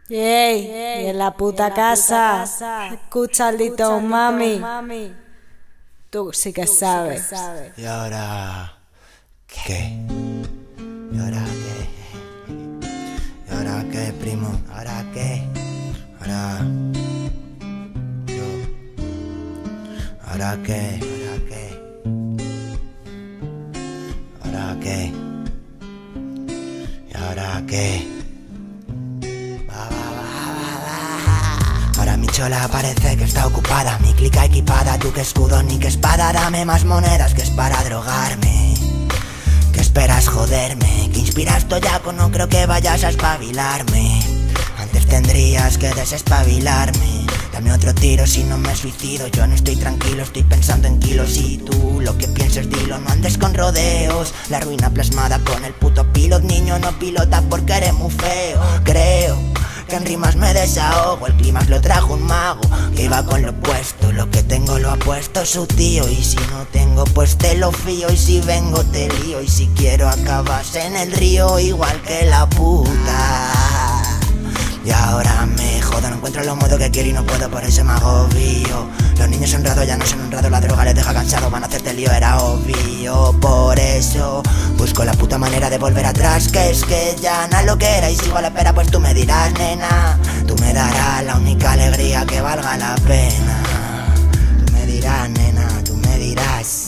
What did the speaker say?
Ey, y en la puta casa, escucha al dito mami. Tú sí que sabes. ¿Y ahora qué? ¿Y ahora qué? ¿Y ahora qué, primo? ¿Ahora qué? Ahora yo. ¿Ahora qué? ¿Ahora qué? ¿Ahora qué? ¿Y ahora qué? Ahora mi chola parece que está ocupada, mi clica equipada, tú que escudo ni que espada, dame más monedas que es para drogarme. ¿Qué esperas joderme? ¿Qué inspiras toyaco? No creo que vayas a espabilarme. Antes tendrías que desespabilarme. Dame otro tiro si no me suicido. Yo no estoy tranquilo, estoy pensando en kilos. Y tú lo que pienses dilo, no andes con rodeos. La ruina plasmada con el puto pilot. Niño no pilota porque eres muy feo. Creo que en rimas me desahogo. El clima lo trajo un mago que iba con lo opuesto. Lo que tengo lo ha puesto su tío. Y si no tengo pues te lo fío. Y si vengo te lío. Y si quiero acabas en el río igual que la puta. Y ahora me jodo, no encuentro los modos que quiero y no puedo, por eso me agobio. Los niños honrados ya no son honrados, la droga les deja cansados, van a hacerte lío, era obvio. Por eso busco la puta manera de volver atrás, que es que ya nada lo que era y sigo a la espera, pues tú me dirás, nena. Tú me darás la única alegría que valga la pena. Tú me dirás, nena, tú me dirás.